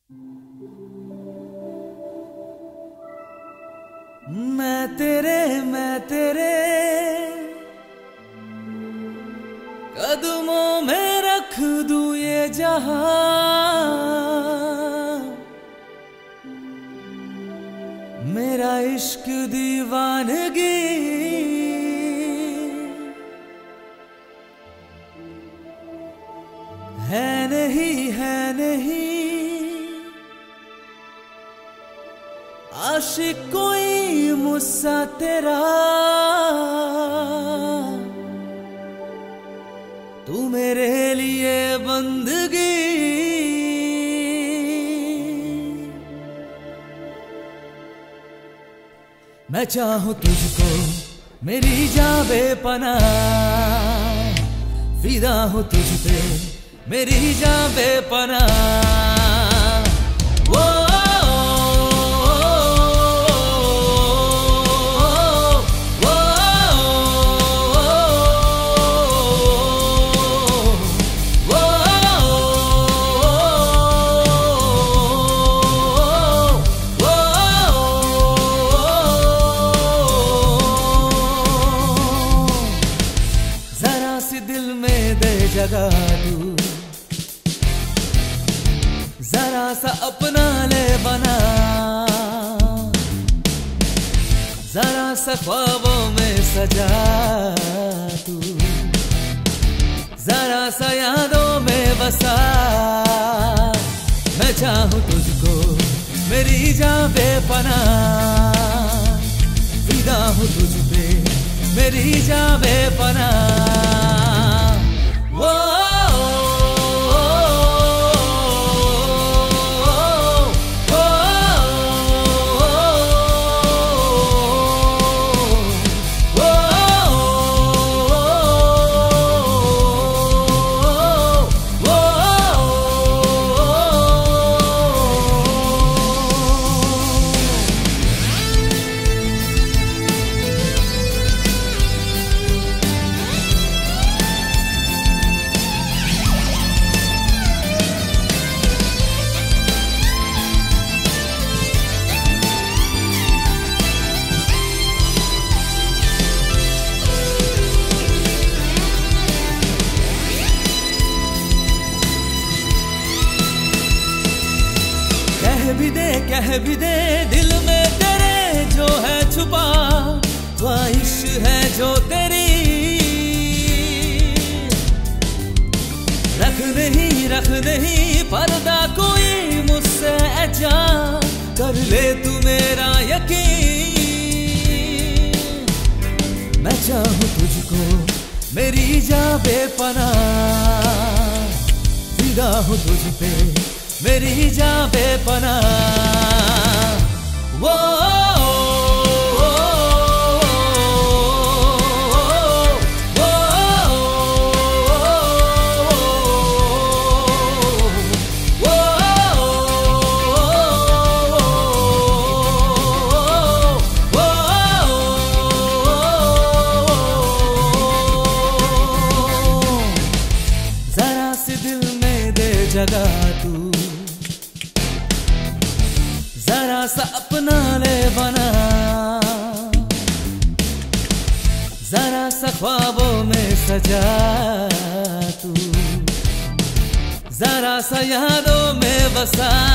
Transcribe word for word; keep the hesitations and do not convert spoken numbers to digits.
मैं तेरे मैं तेरे कदमों में रख दूं ये जहां, मेरा इश्क दीवानगी है नहीं है नहीं, आशिक कोई मुझसा तेरा, तू मेरे लिए बंदगी, मैं चाहूं तुझको मेरी जान बेपनाह, फिदा हूं तुझ पे मेरी जान बेपनाह। वो जगा तू जरा सा अपना ले बना, जरा सा ख्वाबों में सजा तू, जरा सा यादों में बसा, मैं चाहूं तुझको मेरी जान बेपनाह, फिदा हूं तुझ पे मेरी जान बेपनाह। वो कह भी दे दिल में तेरे जो है छुपा, ख्वाहिश है जो तेरी, रख नहीं रख नहीं पर्दा कोई मुझसे ऐजा, कर ले तू मेरा यकीन, मैं चाहूं तुझको मेरी जान बेपनाह, फिदा हूं तुझ पे मेरी जान बेपनाह। वो जरा सी दिल में दे जगह तू, जरा सा अपना ले बना, जरा सा ख्वाबों में सजा तू, जरा सा यादों में बसा,